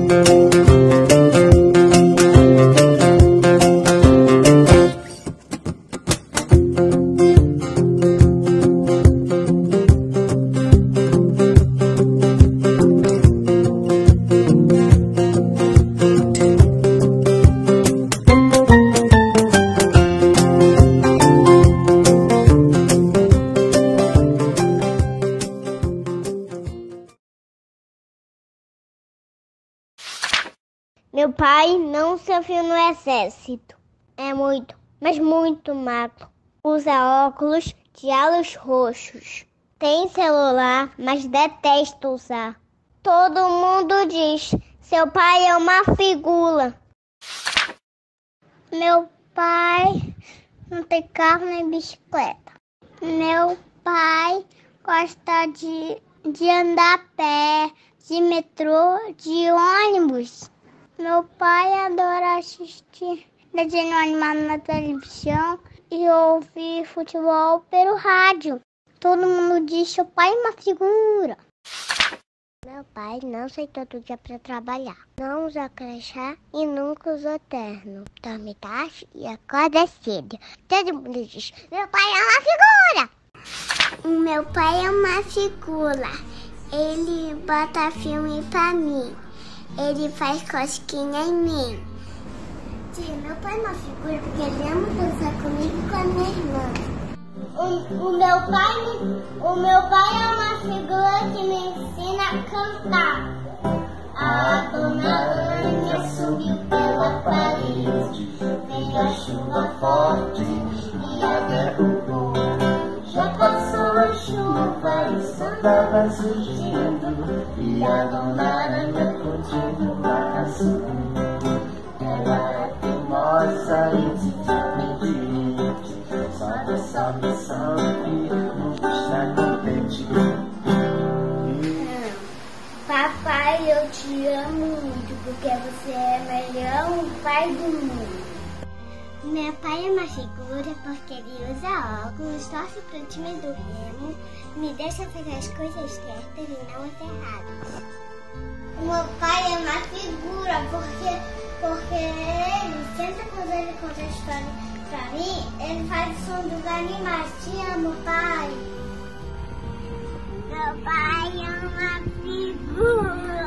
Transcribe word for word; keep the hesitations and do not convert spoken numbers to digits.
Meu pai não serviu no exército. É muito, mas muito magro. Usa óculos de alos roxos. Tem celular, mas detesta usar. Todo mundo diz, seu pai é uma figura. Meu pai não tem carro nem bicicleta. Meu pai gosta de, de andar a pé, de metrô, de ônibus. Meu pai adora assistir desenho animado na televisão e ouvir futebol pelo rádio. Todo mundo diz que o pai é uma figura. Meu pai não sai todo dia para trabalhar. Não usa crachá e nunca usou terno. Dorme tarde e acorda cedo. Todo mundo diz, meu pai é uma figura. O meu pai é uma figura. Ele bota filme pra mim. Ele faz cosquinha em mim. Tia, meu pai é uma figura porque ele ama dançar comigo e com a minha irmã. O, o, meu pai, o meu pai é uma figura que me ensina a cantar. A dona Aranha subiu pela parede, veio a chuva forte e a derrubou. Já passou a chuva e o sol estava surgindo, e a dona Aranha continua a subir. Ela é teimosa e desobediente, sobe, sobe, sobe, nunca está contente. Papai, eu te amo muito, porque você é o melhor pai do mundo. Meu pai é uma figura porque ele usa óculos, torce pro time do Remo, me deixa fazer as coisas certas e não as erradas. Meu pai é uma figura porque, porque ele, sempre quando ele conta a história pra mim, ele faz o som dos animais. Te amo, pai. Meu pai é uma figura.